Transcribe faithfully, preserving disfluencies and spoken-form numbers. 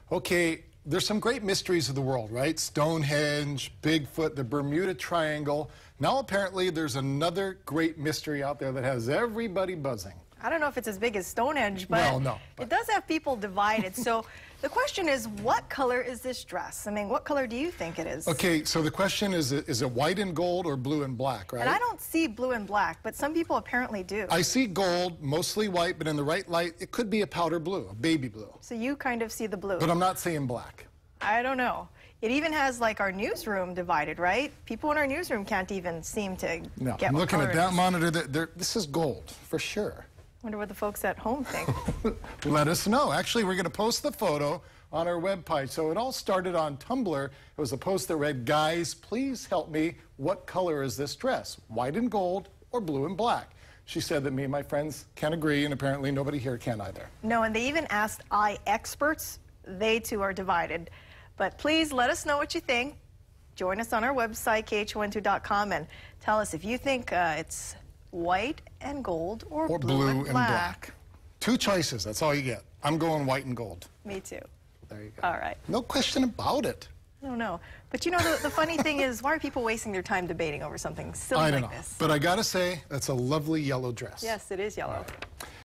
Okay, there's some great mysteries of the world, right? Stonehenge, Bigfoot, the Bermuda Triangle. Now apparently there's another great mystery out there that has everybody buzzing. I don't know if it's as big as Stonehenge, but, well, no, but. it does have people divided. So the question is, what color is this dress? I mean, what color do you think it is? Okay, so the question is, is it white and gold or blue and black, right? And I don't see blue and black, but some people apparently do. I see gold, mostly white, but in the right light, it could be a powder blue, a baby blue. So you kind of see the blue. But I'm not saying black. I don't know. It even has like our newsroom divided, right? People in our newsroom can't even seem to no, get I'm what looking color at it that is. monitor. They're, they're, this is gold, for sure. Wonder what the folks at home think. Let us know. Actually, we're going to post the photo on our webpage. So it all started on Tumblr. It was a post that read, "Guys, please help me. What color is this dress? White and gold or blue and black?" She said that me and my friends can agree, and apparently nobody here can either. No, and they even asked eye experts. They too are divided. But please let us know what you think. Join us on our website, K H O N two dot com, and tell us if you think uh, it's white and gold or, Or blue, blue and, and black. black. Two choices. That's all you get. I'm going white and gold. Me too. There you go. All right. No question about it. I don't know. But you know, the, the funny thing is, why are people wasting their time debating over something silly I don't like know. this? But I got to say, that's a lovely yellow dress. Yes, it is yellow.